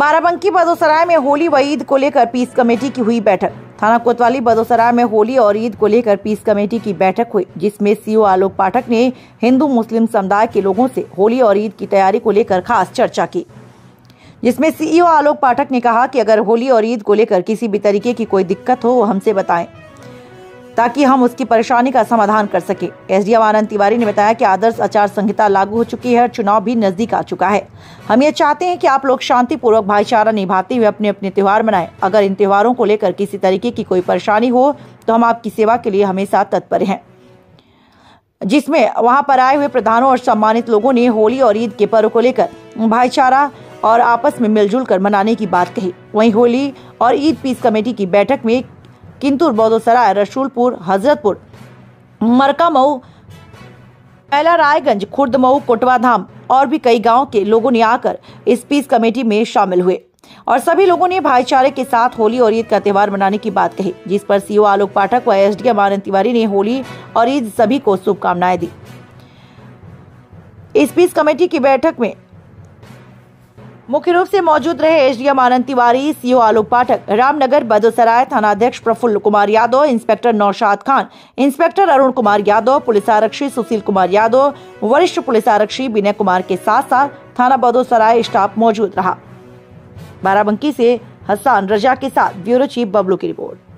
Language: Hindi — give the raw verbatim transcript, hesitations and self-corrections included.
बाराबंकी बदोसराय में होली व ईद को लेकर पीस कमेटी की हुई बैठक। थाना कोतवाली बदोसराय में होली और ईद को लेकर पीस कमेटी की बैठक हुई, जिसमें सीओ आलोक पाठक ने हिंदू मुस्लिम समुदाय के लोगों से होली और ईद की तैयारी को लेकर खास चर्चा की। जिसमें सीईओ आलोक पाठक ने कहा कि अगर होली और ईद को लेकर किसी भी तरीके की कोई दिक्कत हो वो हमसे बताएं, ताकि हम उसकी परेशानी का समाधान कर सके। एसडीएम आनंद तिवारी ने बताया कि आदर्श आचार संहिता लागू हो चुकी है और चुनाव भी नजदीक आ चुका है। हम ये चाहते हैं कि आप लोग शांतिपूर्वक भाईचारा निभाते हुए अपने अपने त्योहार मनाएं। अगर इन त्योहारों को लेकर किसी तरीके की कोई परेशानी हो तो हम आपकी सेवा के लिए हमेशा तत्पर हैं। जिसमें वहां पर आए हुए प्रधानों और सम्मानित लोगों ने होली और ईद के पर्व को लेकर भाईचारा और आपस में मिलजुल कर मनाने की बात कही। वहीं होली और ईद पीस कमेटी की बैठक में किंतुर बदोसराय, रसूलपुर, हजरतपुर, मरका मऊ, मैला रायगंज, खुर्द मऊ, कोटवा धाम और भी कई गांव के लोगों ने आकर इस पीस कमेटी में शामिल हुए और सभी लोगों ने भाईचारे के साथ होली और ईद का त्योहार मनाने की बात कही। जिस पर सीओ आलोक पाठक व एसडीएम आनंद तिवारी ने होली और ईद सभी को शुभकामनाएं दी। इस पीस कमेटी की बैठक में मुख्य रूप से मौजूद रहे एसडीएम आनंद तिवारी, सीओ आलोक पाठक, रामनगर बदोसराय थानाध्यक्ष Praful Kumar Yadav, inspector Naushad Khan, inspector Arun Kumar Yadav, police आरक्षी सुशील कुमार यादव, वरिष्ठ पुलिस आरक्षी विनय कुमार के साथ साथ थाना बदोसराय स्टाफ मौजूद रहा। बाराबंकी से हसन रजा के साथ ब्यूरो चीफ बबलू की रिपोर्ट।